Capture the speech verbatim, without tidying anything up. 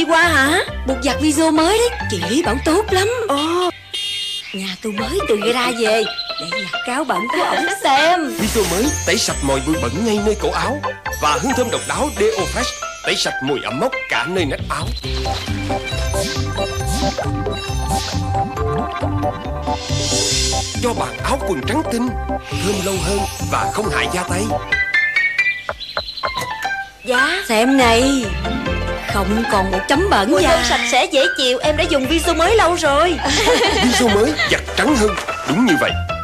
qua hả? Bột giặt Viso mới đấy, chị Lý bảo tốt lắm. Ồ, nhà tôi mới từ gara về để giặt cái áo bẩn của ổng xem. Viso mới tẩy sạch mọi bụi bẩn ngay nơi cổ áo. Và hương thơm độc đáo Deo Fresh tẩy sạch mùi ẩm mốc cả nơi nách áo. Cho bạn áo quần trắng tinh, thơm lâu hơn và không hại da tay. Dạ, xem này, không còn một chấm bẩn. mùi da thơm sạch sẽ dễ chịu. Em đã dùng Viso mới lâu rồi. Viso mới giặt trắng hơn, đúng như vậy.